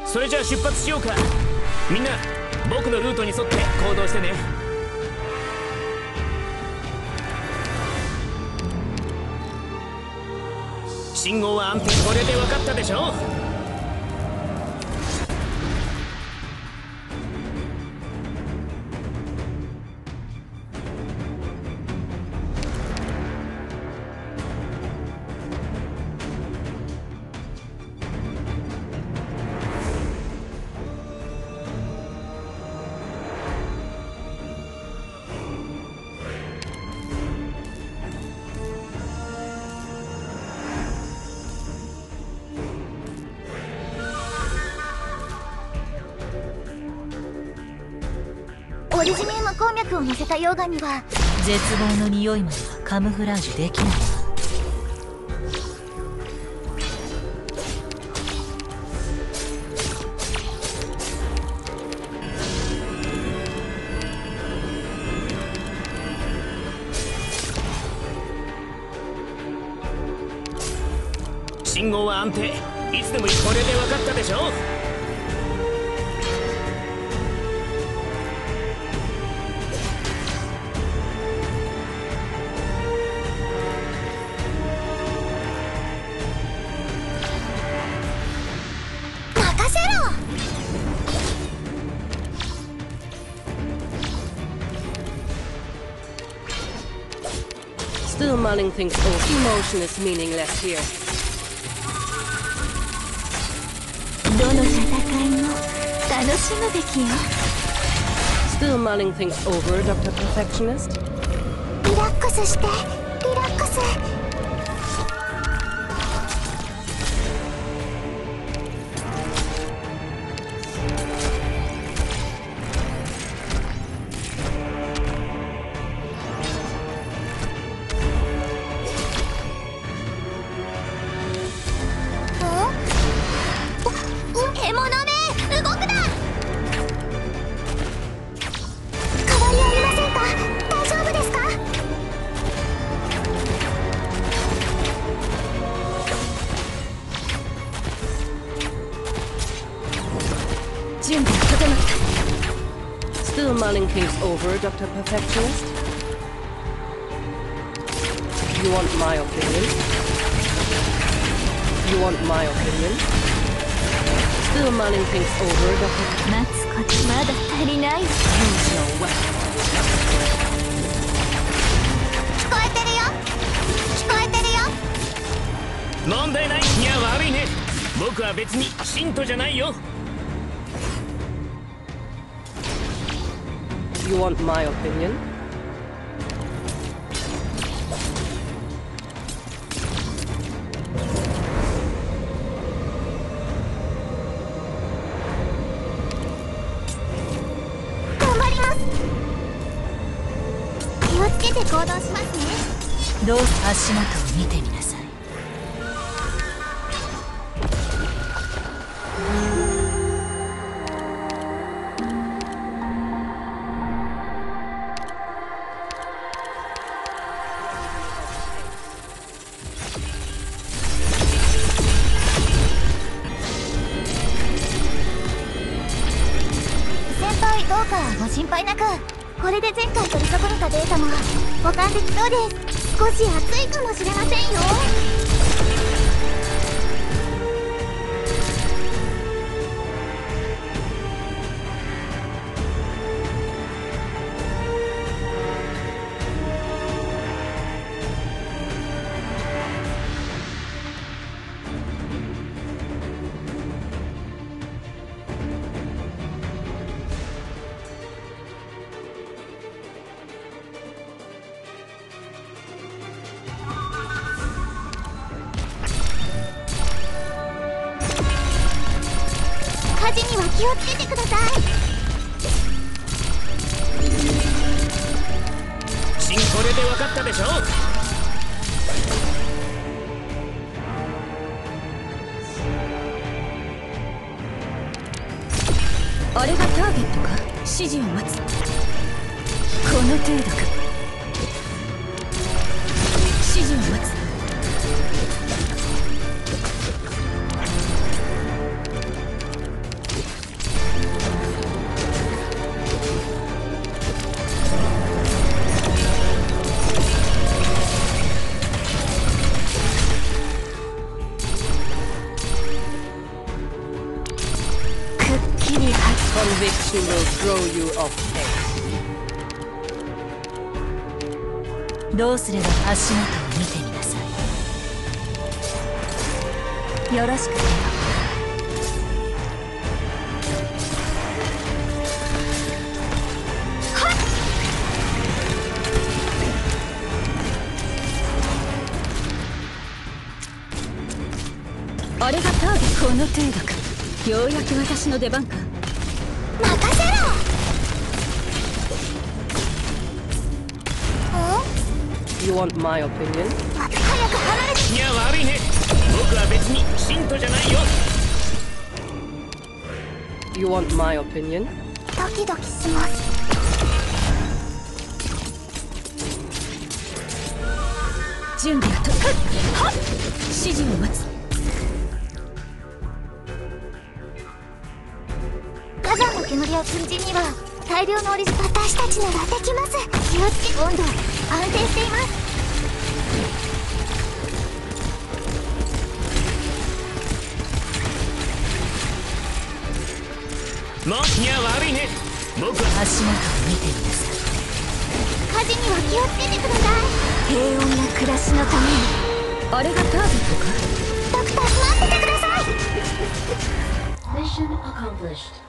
それじゃあ出発しようか。みんな僕のルートに沿って行動してね。信号は安定。これで分かったでしょ。 オリジニウム鉱脈を乗せた溶岩には絶望の匂いまではカムフラージュできないわ。 信号は安定。いつでもこれで分かったでしょ。 Still mulling things over. Emotion is meaningless here. どの戦いも楽しむべきよ。 Still mulling things over, Dr. Perfectionist? リラックスして、リラックス。 Still mulling things over, Dr. Perfectionist? You want my opinion? You want my opinion? Still mulling things over, Dr. 待つことまだ足りない。 Use your weapon. 聞こえてるよ。聞こえてるよ。 問題ない。いや悪いね。僕は別に信徒じゃないよ。 You want my opinion? どうぞ足元を見てみなさい。 先輩どうかご心配なく。これで前回取り損ねたデータも保管できそうです。少し熱いかもしれませんよ。火事には気をつけてください。 これで分かったでしょ。 あれがターゲットか。指示を待つ。この程度か。指示を待つ。 Conviction will throw you off pace. どうすれば足元を見てみなさい。よろしくね。あれがターゲット。この程度か。ようやく私の出番か。 任せろ。 You want my opinion? 早く離れて。 いや悪いね、僕は別に信徒じゃないよ。 You want my opinion? ドキドキします。 準備はとはっ指示を待つ。 火山の煙を通じには大量のオリジ私たちならできます。気をつけ。温度安定しています。 もういや悪いね、僕は足元を見てみなさい。 火事には気をつけてください。平穏な暮らしのために。 あれがターゲットか。 ドクター待っててください。 Mission accomplished.